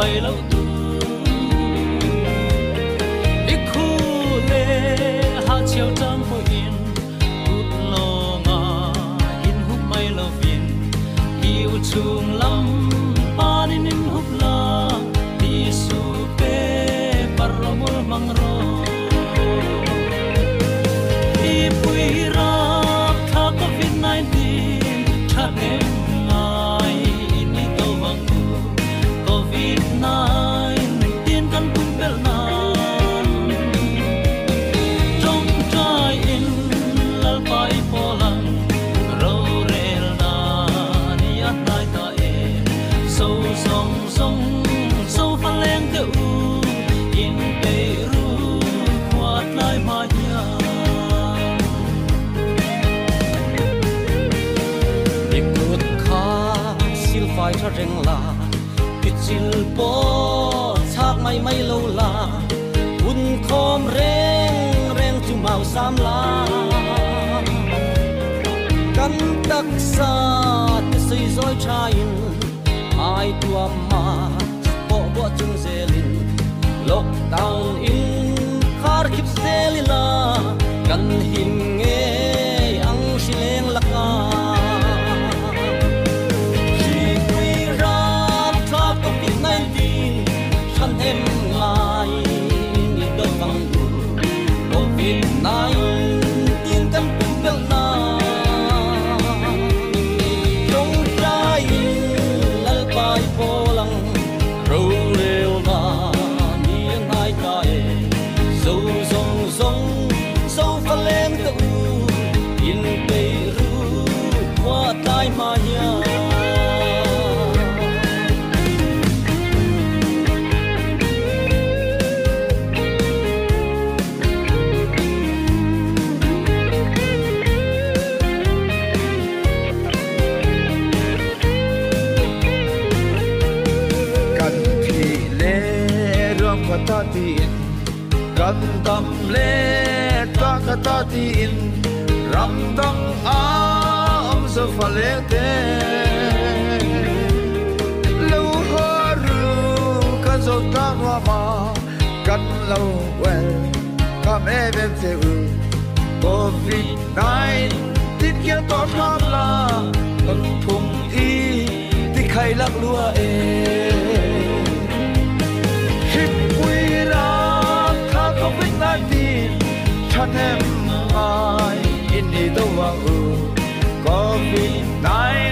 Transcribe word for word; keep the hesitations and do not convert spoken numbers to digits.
bay lâu tu đi khu lệ hạ chiều trăng phố in hút lo ngà in hút bay lâu viên yêu chung lắm ba đi nín hút la đi su pe paromul mangro đi bui ra tha covid nineteen chat em ngai ini to wangu covid nineteen kan pun bel nan trong trai in lal pai polang ro rel na ni at nai ta e so song song so pha leng te u in pe ru quat lai ma ya ikut kha sil fai tha reng la chil po chak mai mai lo la un khom reng reng chu mau sam la kan tak sa te sei zoi chain ai tua ma po bo chung zelin lockdown in khar khip zelila kan him nge ang sileng laka em lại đi đâu bằng covid nineteen kan pun bel na trong trai lal pai polang ro reo na ni nai kai so song song so pha lem tu in pe ru qua tai ma ya ta tin kan tam le ta ka ta tin ram dang a om so fa le te lo haru kan so ta wa ma kan lo well kam e ben se u covid nineteen kia to tham la kan thum i ti khai lak lua e covid nineteen chan em ai in đi đâu vào covid nineteen